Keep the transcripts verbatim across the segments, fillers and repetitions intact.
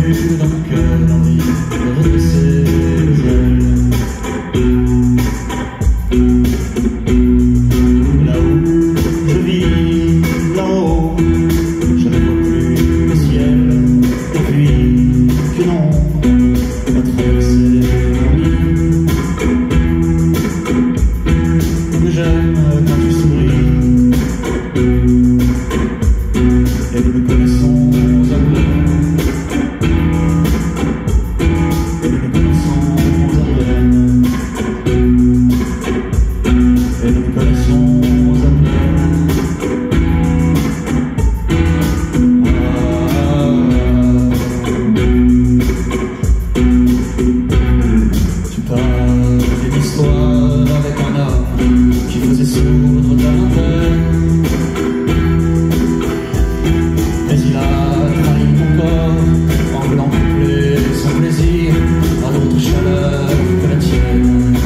plus dans mon cœur l'envie de redresser les ailes. Là où je vis, là-haut, je ne vois plus le ciel depuis qu'une ombre a traversé mon lit. Mais j'aime quand tu souris et nous nous connaissons à peine. Et nous nous connaissons à peine. Et nous nous connaissons à peine. Ah. Tu parles d'une histoire avec un homme qui faisait sourdre ta lanterne. Mais il a trahi ton corps en voulant coupler son plaisir à l'autre chaleur que la tienne.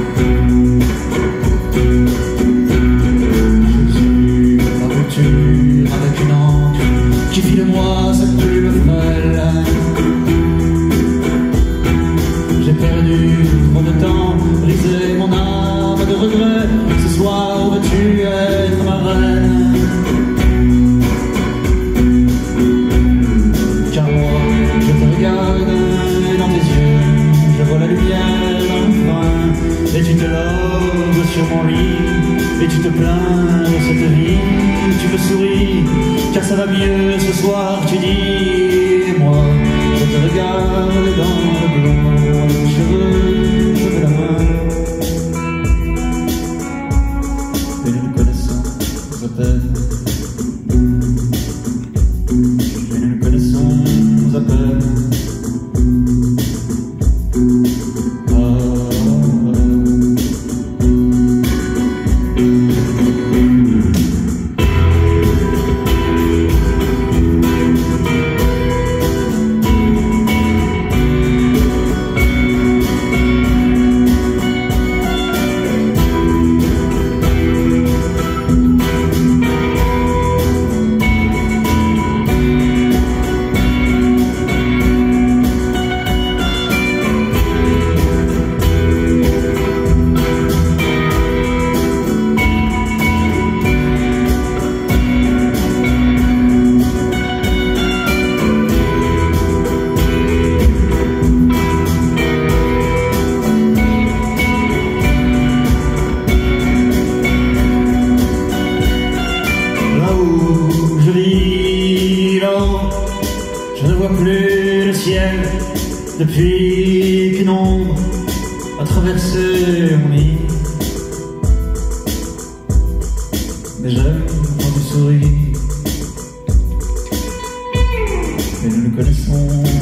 Je suis la rupture avec une encre qui fit de moi cette plume frêle. J'ai perdu trop de temps, brisé mon âme de regret. Ce soir veux-tu être ma reine? Car moi, je te regarde et dans tes yeux, je vois la lumière enfin. Et tu te loges sur mon lit, et tu te plains de cette vie. Tu me souris, car ça va mieux ce soir, tu dis. Et moi, je te regarde dans le blanc de tes cheveux, je veux la main. Et nous nous connaissons à peine. Et nous nous connaissons à peine. Je vis là-haut, je ne vois plus le ciel depuis qu'une ombre a traversé mon lit. Mais j'aime quand tu souris et nous nous connaissons